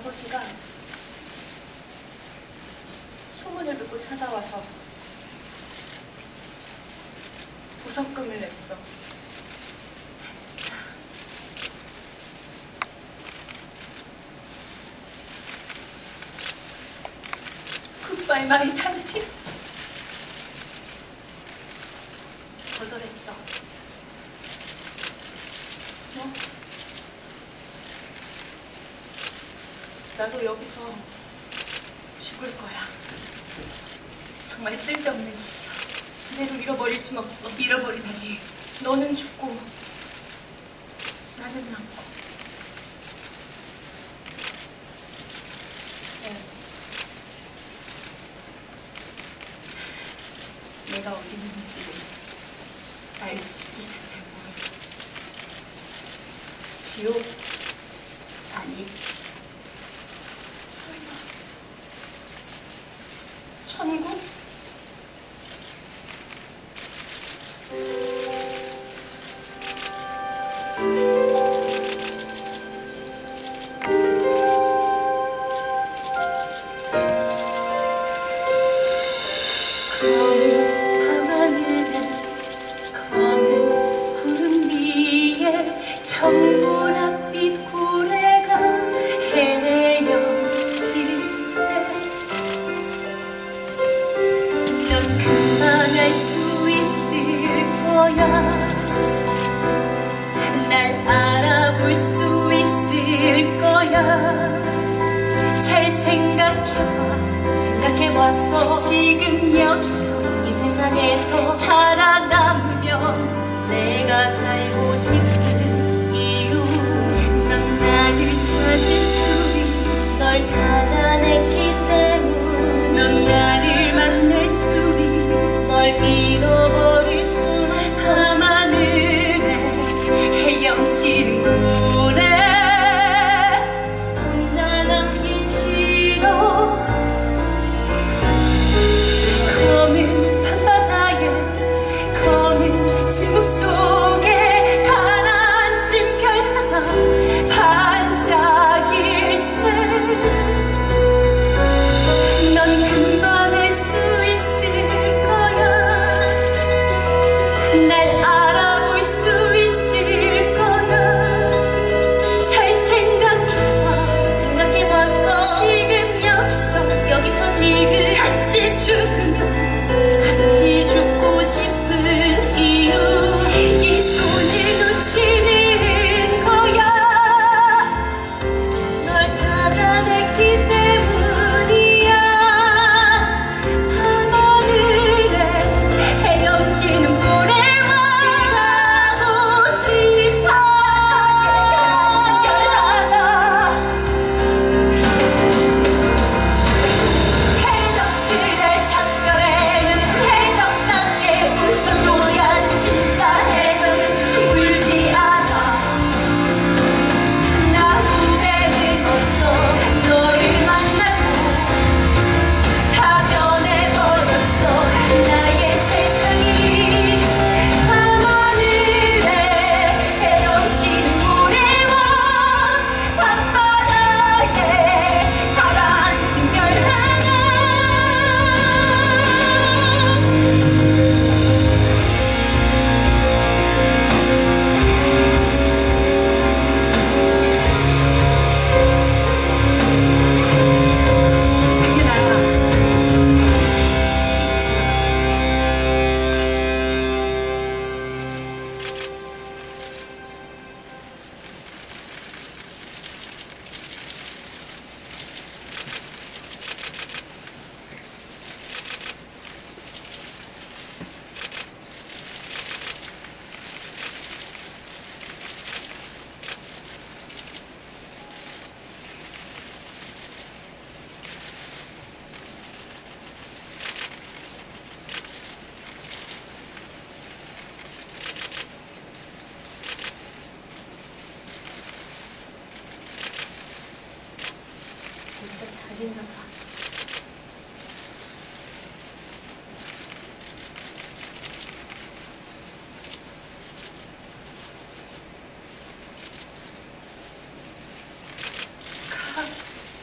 아버지가 소문을 듣고 찾아와서 보석금을 냈어. 굿바이 마이 달리 거절했어. 뭐? 나도 여기서 죽을 거야. 정말 쓸데없는 짓이야. 그대로 잃어버릴 순 없어. 잃어버리다니. 너는 죽고 나는 남고. 내가 어디 있는지 알 수 있을 텐데 뭘. 지옥? 아니, 설마 천국? 청보랏빛 고래가 헤엄칠 때 넌 그만 알 수 있을 거야. 날 알아볼 수 있을 거야. 잘 생각해봤어. 지금 여기서 이 세상에서 살아남으면 내가 살고 싶은 나를 찾을 수 있어. 찾아냈기 때문 넌 나를 만날 수 있어. 잃어버릴 수 없어. 밤하늘에 헤엄치는 고래 혼자 남긴 시로 검은 밤바다에 검은 침묵 속에 가라앉은 별 하나 반짝일 때 넌 금방 알 수 있을 거야. 날 알아볼 수 있을 거야. 잘 생각해봤어. 지금 여기서 지금 같이 죽고 싶은 이유 이 손을 놓치는 거야. 찾아냈기 때문이야. 밤하늘에 헤엄치는 고래와 지나고 싶어. 가라앉은 별 하나 해적들의 작별에는 해적답게 웃어줘야지. 진짜 해적은 울지 않아. 나 후회는 없어. 너를 만나고 다 변해버렸어. 나의 세상이 밤하늘에 헤엄치는 고래와 밤바다에 가라앉은 별 하나. 그게 나야. 잊지 마. 진짜 잘 있나 봐. 가.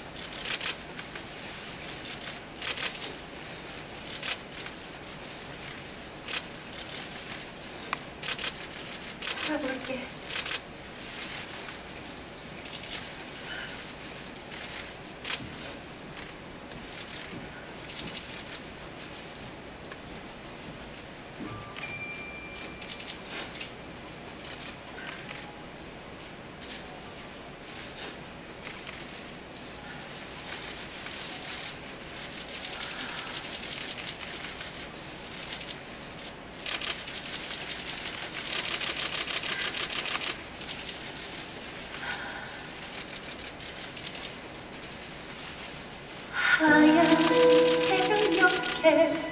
해